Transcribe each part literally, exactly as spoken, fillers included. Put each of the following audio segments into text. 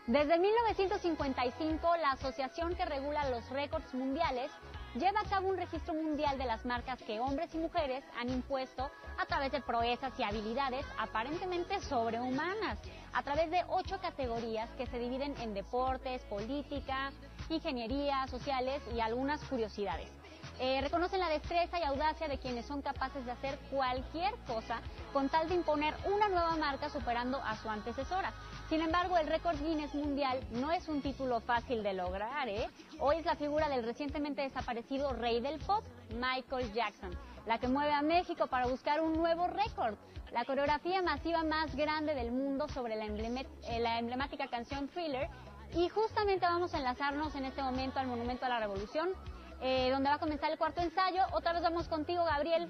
Desde mil novecientos cincuenta y cinco, la asociación que regula los récords mundiales lleva a cabo un registro mundial de las marcas que hombres y mujeres han impuesto a través de proezas y habilidades aparentemente sobrehumanas, a través de ocho categorías que se dividen en deportes, política, ingeniería, sociales y algunas curiosidades. Eh, reconocen la destreza y audacia de quienes son capaces de hacer cualquier cosa con tal de imponer una nueva marca superando a su antecesora. Sin embargo, el récord Guinness mundial no es un título fácil de lograr, ¿eh? Hoy es la figura del recientemente desaparecido rey del pop, Michael Jackson, la que mueve a México para buscar un nuevo récord. La coreografía masiva más grande del mundo sobre la, emblemet eh, la emblemática canción Thriller. Y justamente vamos a enlazarnos en este momento al Monumento a la Revolución, Eh, donde va a comenzar el cuarto ensayo. Otra vez vamos contigo, Gabriel.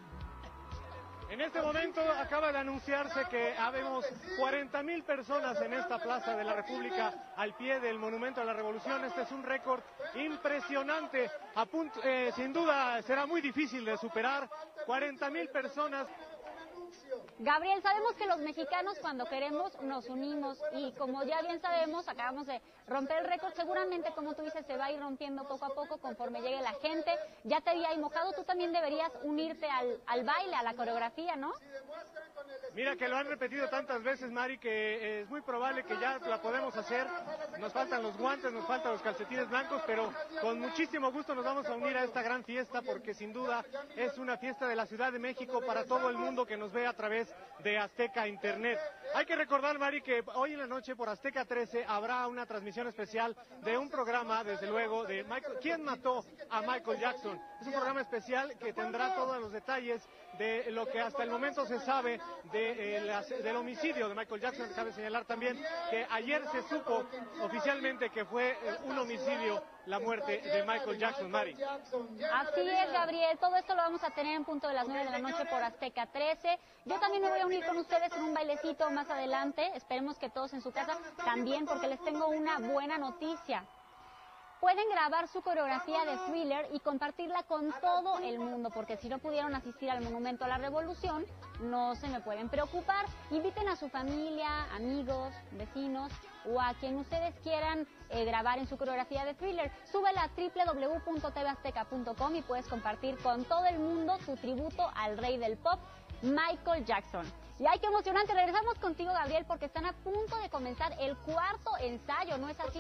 En este momento acaba de anunciarse que habemos cuarenta mil personas en esta Plaza de la República al pie del Monumento a la Revolución. Este es un récord impresionante, a punto, eh, sin duda será muy difícil de superar. cuarenta mil personas. Gabriel, sabemos que los mexicanos cuando queremos nos unimos y como ya bien sabemos, acabamos de romper el récord, seguramente como tú dices se va a ir rompiendo poco a poco conforme llegue la gente. Ya te había ahí mojado, tú también deberías unirte al, al baile, a la coreografía, ¿no? Mira que lo han repetido tantas veces, Mari, que es muy probable que ya la podemos hacer. Nos faltan los guantes, nos faltan los calcetines blancos, pero con muchísimo gusto nos vamos a unir a esta gran fiesta porque sin duda es una fiesta de la Ciudad de México para todo el mundo que nos ve a través de Azteca Internet. Hay que recordar, Mari, que hoy en la noche por Azteca trece habrá una transmisión especial de un programa, desde luego, de Michael, ¿Quién mató a Michael Jackson? Es un programa especial que tendrá todos los detalles de lo que hasta el momento se sabe de, eh, las, del homicidio de Michael Jackson. Cabe señalar también que ayer se supo oficialmente que fue eh, un homicidio la muerte de Michael Jackson, Mari. Así es, Gabriel, todo esto lo vamos a tener en punto de las nueve de la noche por Azteca trece. Yo también me voy a unir con ustedes en un bailecito más adelante, esperemos que todos en su casa también, porque les tengo una buena noticia. Pueden grabar su coreografía de Thriller y compartirla con todo el mundo, porque si no pudieron asistir al Monumento a la Revolución, no se me pueden preocupar. Inviten a su familia, amigos, vecinos o a quien ustedes quieran eh, grabar en su coreografía de Thriller. Súbela a doble u doble u doble u punto t v azteca punto com y puedes compartir con todo el mundo tu tributo al rey del pop, Michael Jackson. Y ay, qué emocionante, regresamos contigo, Gabriel, porque están a punto de comenzar el cuarto ensayo, ¿no es así?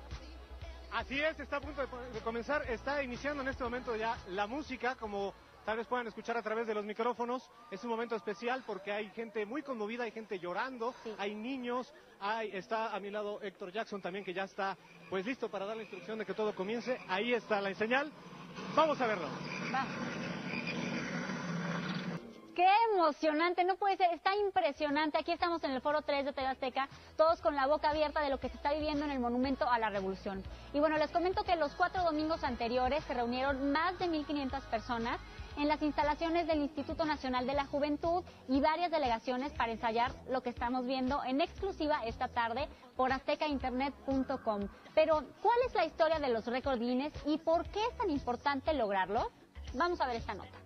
Así es, está a punto de comenzar, está iniciando en este momento ya la música, como tal vez puedan escuchar a través de los micrófonos. Es un momento especial porque hay gente muy conmovida, hay gente llorando, sí. Hay niños, hay, está a mi lado Héctor Jackson también, que ya está pues listo para dar la instrucción de que todo comience. Ahí está la señal, vamos a verlo. Va. ¡Qué emocionante! No puede ser, está impresionante. Aquí estamos en el Foro tres de T V Azteca, todos con la boca abierta de lo que se está viviendo en el Monumento a la Revolución. Y bueno, les comento que los cuatro domingos anteriores se reunieron más de mil quinientas personas en las instalaciones del Instituto Nacional de la Juventud y varias delegaciones para ensayar lo que estamos viendo en exclusiva esta tarde por azteca internet punto com. Pero, ¿cuál es la historia de los récords Guinness y por qué es tan importante lograrlo? Vamos a ver esta nota.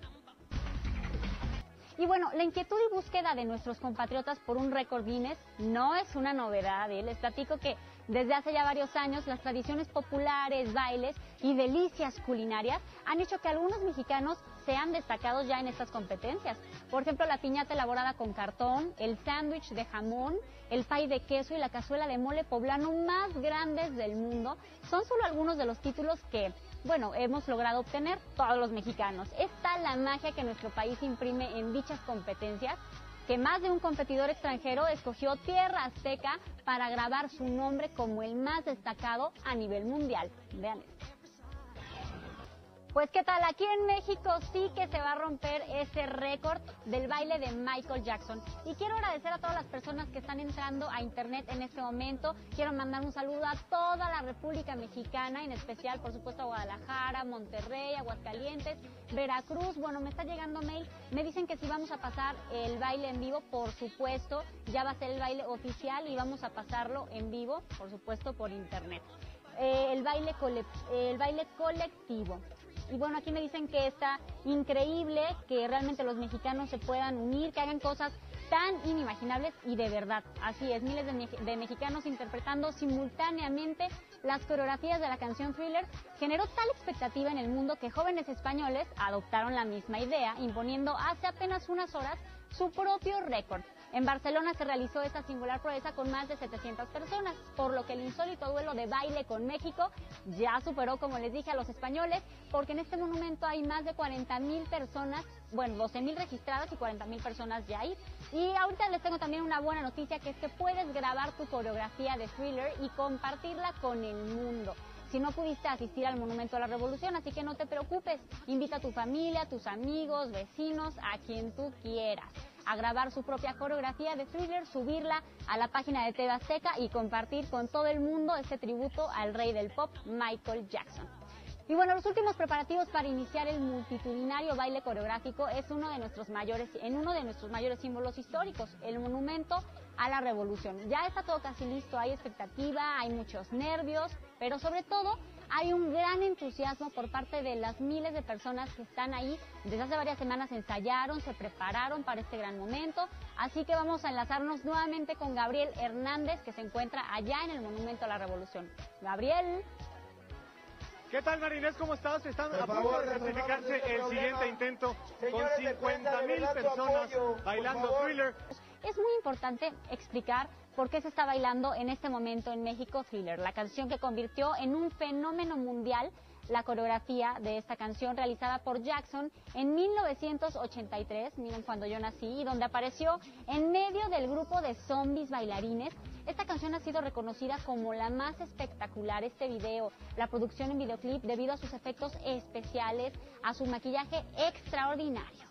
Y bueno, la inquietud y búsqueda de nuestros compatriotas por un récord Guinness no es una novedad, ¿eh? Les platico que desde hace ya varios años las tradiciones populares, bailes y delicias culinarias han hecho que algunos mexicanos sean destacados ya en estas competencias. Por ejemplo, la piñata elaborada con cartón, el sándwich de jamón, el pay de queso y la cazuela de mole poblano más grandes del mundo son solo algunos de los títulos que, bueno, hemos logrado obtener todos los mexicanos. Es tal la magia que nuestro país imprime en dichas competencias que más de un competidor extranjero escogió Tierra Azteca para grabar su nombre como el más destacado a nivel mundial. Vean esto. Pues qué tal, aquí en México sí que se va a romper ese récord del baile de Michael Jackson. Y quiero agradecer a todas las personas que están entrando a internet en este momento. Quiero mandar un saludo a toda la República Mexicana, en especial por supuesto a Guadalajara, Monterrey, Aguascalientes, Veracruz. Bueno, me está llegando mail, me dicen que sí vamos a pasar el baile en vivo, por supuesto, ya va a ser el baile oficial y vamos a pasarlo en vivo, por supuesto, por internet. Eh, el baile cole el baile colectivo. Y bueno, aquí me dicen que está increíble, que realmente los mexicanos se puedan unir, que hagan cosas tan inimaginables y de verdad. Así es, miles de, me de mexicanos interpretando simultáneamente las coreografías de la canción Thriller generó tal expectativa en el mundo que jóvenes españoles adoptaron la misma idea, imponiendo hace apenas unas horas su propio récord. En Barcelona se realizó esta singular proeza con más de setecientas personas, por lo que el insólito duelo de baile con México ya superó, como les dije, a los españoles, porque en este monumento hay más de cuarenta mil personas, bueno, doce mil registradas y cuarenta mil personas ya ahí. Y ahorita les tengo también una buena noticia, que es que puedes grabar tu coreografía de Thriller y compartirla con el mundo. Si no pudiste asistir al Monumento a la Revolución, así que no te preocupes, invita a tu familia, a tus amigos, vecinos, a quien tú quieras, a grabar su propia coreografía de Thriller, subirla a la página de T V Azteca y compartir con todo el mundo este tributo al rey del pop, Michael Jackson. Y bueno, los últimos preparativos para iniciar el multitudinario baile coreográfico es uno de nuestros mayores, en uno de nuestros mayores símbolos históricos, el Monumento a la Revolución. Ya está todo casi listo, hay expectativa, hay muchos nervios, pero sobre todo hay un gran entusiasmo por parte de las miles de personas que están ahí. Desde hace varias semanas ensayaron, se prepararon para este gran momento, así que vamos a enlazarnos nuevamente con Gabriel Hernández, que se encuentra allá en el Monumento a la Revolución. Gabriel. ¿Qué tal, Marinés? ¿Cómo estás? Están a punto de certificarse el siguiente intento con cincuenta mil personas bailando Thriller. Es muy importante explicar por qué se está bailando en este momento en México Thriller, la canción que convirtió en un fenómeno mundial la coreografía de esta canción realizada por Jackson en mil novecientos ochenta y tres, miren cuando yo nací, y donde apareció en medio del grupo de zombies bailarines. Esta canción ha sido reconocida como la más espectacular. Este video, la producción en videoclip, debido a sus efectos especiales, a su maquillaje extraordinario.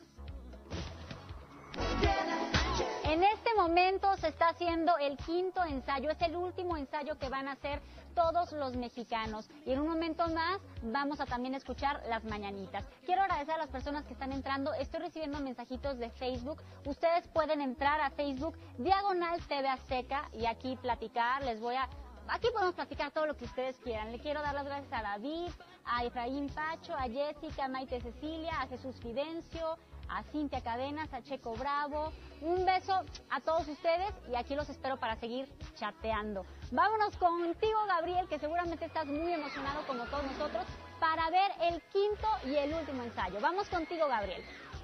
En este momento se está haciendo el quinto ensayo, es el último ensayo que van a hacer todos los mexicanos. Y en un momento más vamos a también escuchar las mañanitas. Quiero agradecer a las personas que están entrando. Estoy recibiendo mensajitos de Facebook. Ustedes pueden entrar a Facebook, Diagonal T V Azteca, y aquí platicar. Les voy a... Aquí podemos platicar todo lo que ustedes quieran. Le quiero dar las gracias a David, a Efraín Pacho, a Jessica, a Maite Cecilia, a Jesús Fidencio, a Cintia Cadenas, a Checo Bravo. Un beso a todos ustedes y aquí los espero para seguir chateando. Vámonos contigo, Gabriel, que seguramente estás muy emocionado como todos nosotros para ver el quinto y el último ensayo. Vamos contigo, Gabriel.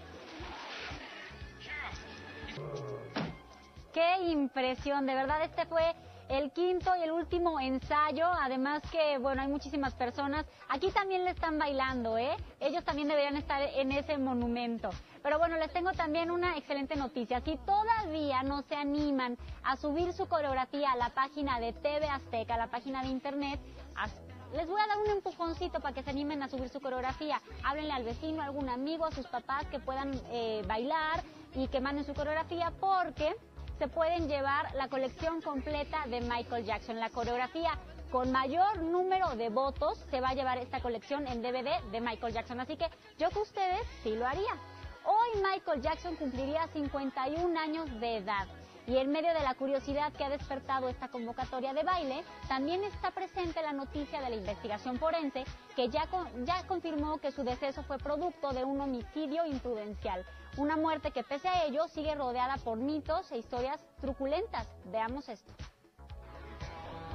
¡Qué impresión! De verdad, este fue el quinto y el último ensayo, además que, bueno, hay muchísimas personas. Aquí también le están bailando, ¿eh? Ellos también deberían estar en ese monumento. Pero bueno, les tengo también una excelente noticia. Si todavía no se animan a subir su coreografía a la página de T V Azteca, a la página de internet, les voy a dar un empujoncito para que se animen a subir su coreografía. Háblenle al vecino, a algún amigo, a sus papás que puedan eh, bailar y que manden su coreografía, porque se pueden llevar la colección completa de Michael Jackson. La coreografía con mayor número de votos se va a llevar esta colección en D V D de Michael Jackson. Así que yo con ustedes sí lo haría. Hoy Michael Jackson cumpliría cincuenta y un años de edad. Y en medio de la curiosidad que ha despertado esta convocatoria de baile, también está presente la noticia de la investigación forense que ya, con, ya confirmó que su deceso fue producto de un homicidio imprudencial. Una muerte que, pese a ello, sigue rodeada por mitos e historias truculentas. Veamos esto.